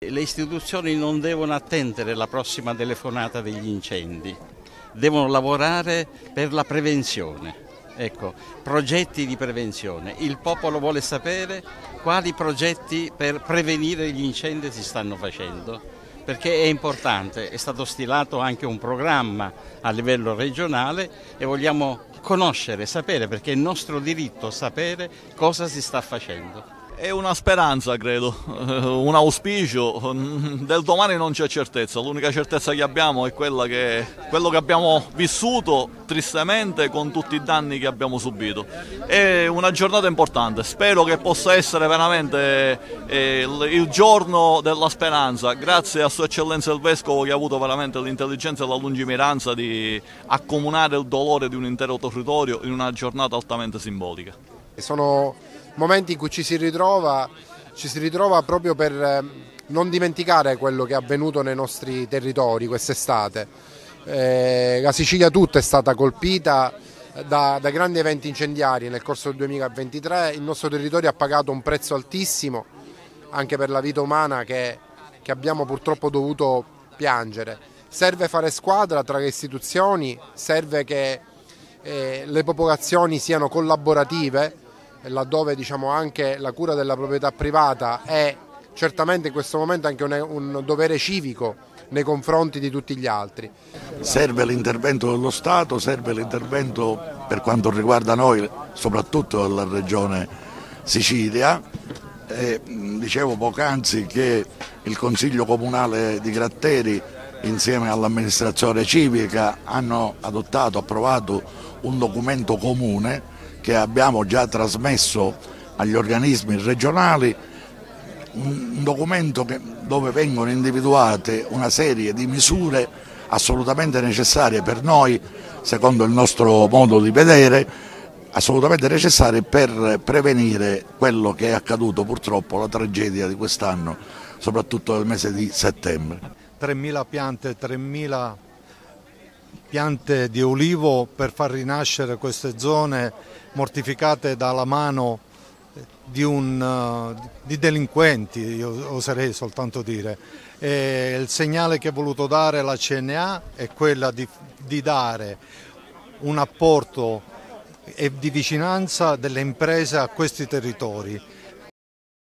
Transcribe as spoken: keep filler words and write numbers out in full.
Le istituzioni non devono attendere la prossima telefonata degli incendi, devono lavorare per la prevenzione. Ecco, progetti di prevenzione. Il popolo vuole sapere quali progetti per prevenire gli incendi si stanno facendo, perché è importante, è stato stilato anche un programma a livello regionale e vogliamo conoscere, sapere, perché è il nostro diritto sapere cosa si sta facendo. È una speranza, credo, un auspicio. Del domani non c'è certezza, l'unica certezza che abbiamo è quella che, quello che abbiamo vissuto tristemente con tutti i danni che abbiamo subito. È una giornata importante, spero che possa essere veramente eh, il giorno della speranza, grazie a Sua Eccellenza il Vescovo che ha avuto veramente l'intelligenza e la lungimiranza di accomunare il dolore di un intero territorio in una giornata altamente simbolica. Sono momenti in cui ci si ritrova, ci si ritrova proprio per non dimenticare quello che è avvenuto nei nostri territori quest'estate. Eh, la Sicilia tutta è stata colpita da, da grandi eventi incendiari nel corso del duemilaventitré, il nostro territorio ha pagato un prezzo altissimo anche per la vita umana che, che abbiamo purtroppo dovuto piangere. Serve fare squadra tra le istituzioni, serve che eh, le popolazioni siano collaborative, laddove diciamo anche la cura della proprietà privata è certamente in questo momento anche un, un dovere civico nei confronti di tutti gli altri. Serve l'intervento dello Stato, serve l'intervento per quanto riguarda noi, soprattutto della regione Sicilia. E, dicevo poc'anzi che il Consiglio Comunale di Gratteri insieme all'amministrazione civica hanno adottato, approvato un documento comune che abbiamo già trasmesso agli organismi regionali, un documento che, dove vengono individuate una serie di misure assolutamente necessarie per noi, secondo il nostro modo di vedere, assolutamente necessarie per prevenire quello che è accaduto purtroppo, la tragedia di quest'anno, soprattutto nel mese di settembre. tremila piante, tremila piante di olivo per far rinascere queste zone mortificate dalla mano di, un, di delinquenti, io oserei soltanto dire. E il segnale che ha voluto dare la C N A è quella di, di dare un apporto e di vicinanza delle imprese a questi territori.